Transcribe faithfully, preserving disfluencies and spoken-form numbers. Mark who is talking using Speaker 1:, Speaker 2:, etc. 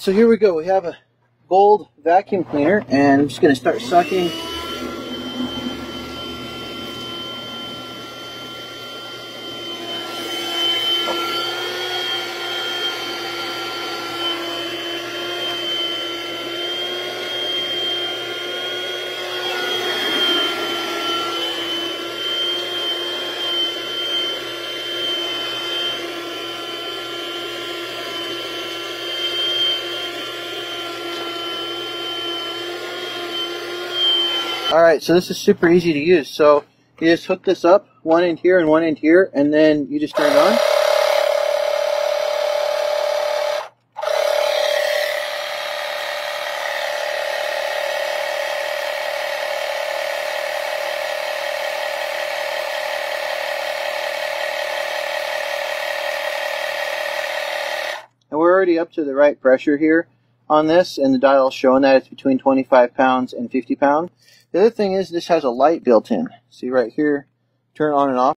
Speaker 1: So here we go. We have a gold vacuum cleaner, and I'm just going to start sucking. Alright, so this is super easy to use. So you just hook this up, one end here and one end here, and then you just turn it on. And we're already up to the right pressure here on this, and the dial is showing that it's between twenty-five pounds and fifty pounds. The other thing is this has a light built in. See right here, turn on and off.